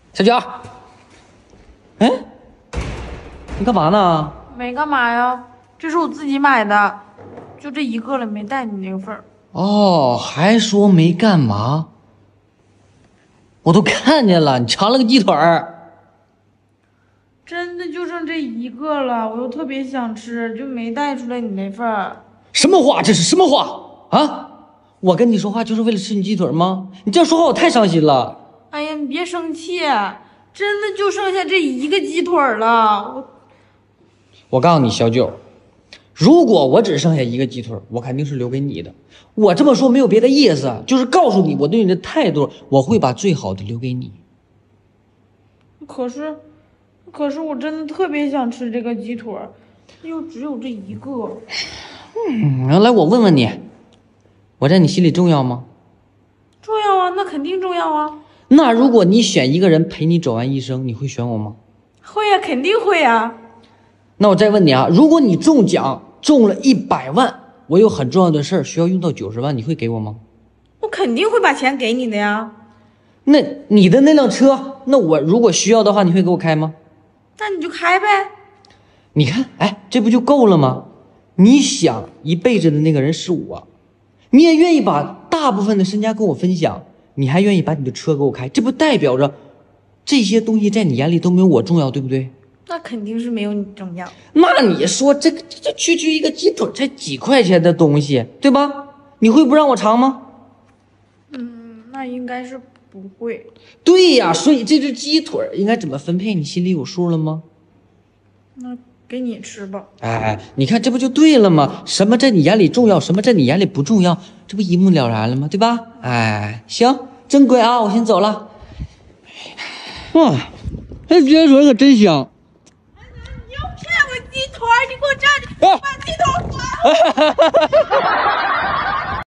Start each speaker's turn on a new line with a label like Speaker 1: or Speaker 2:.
Speaker 1: 小九，哎，你干嘛呢？
Speaker 2: 没干嘛呀，这是我自己买的，就这一个了，没带你那个份儿。
Speaker 1: 哦，还说没干嘛？我都看见了，你尝了个鸡腿儿。
Speaker 2: 真的就剩这一个了，我又特别想吃，就没带出来你那份儿。
Speaker 1: 什么话？这是什么话啊？我跟你说话就是为了吃你鸡腿吗？你这样说话我太伤心了。
Speaker 2: 哎呀，你别生气，真的就剩下这一个鸡腿了。
Speaker 1: 我告诉你，小九，如果我只剩下一个鸡腿，我肯定是留给你的。我这么说没有别的意思，就是告诉你我对你的态度，我会把最好的留给你。
Speaker 2: 可是我真的特别想吃这个鸡腿，又只有这一个。
Speaker 1: 来，我问问你，我在你心里重要吗？
Speaker 2: 重要啊，那肯定重要啊。
Speaker 1: 那如果你选一个人陪你走完一生，你会选我吗？
Speaker 2: 会呀，肯定会呀。
Speaker 1: 那我再问你啊，如果你中奖中了100万，我有很重要的事儿需要用到90万，你会给我吗？
Speaker 2: 我肯定会把钱给你的呀。
Speaker 1: 那你的那辆车，那我如果需要的话，你会给我开吗？
Speaker 2: 那你就开呗。
Speaker 1: 你看，哎，这不就够了吗？你想一辈子的那个人是我，你也愿意把大部分的身家跟我分享，你还愿意把你的车给我开，这不代表着这些东西在你眼里都没有我重要，对不对？
Speaker 2: 那肯定是没有你重要。
Speaker 1: 那你说这区区一个鸡腿才几块钱的东西，对吧？你会不让我尝吗？
Speaker 2: 那应该是不会。
Speaker 1: 对呀，所以这只鸡腿应该怎么分配，你心里有数了吗？
Speaker 2: 那给你吃吧。
Speaker 1: 哎，你看这不就对了吗？什么在你眼里重要，什么在你眼里不重要，这不一目了然了吗？对吧？哎，行，真乖啊，我先走了。哇，这鸡腿可真香。
Speaker 2: 你又骗我鸡腿，你给我站着，把鸡腿还我！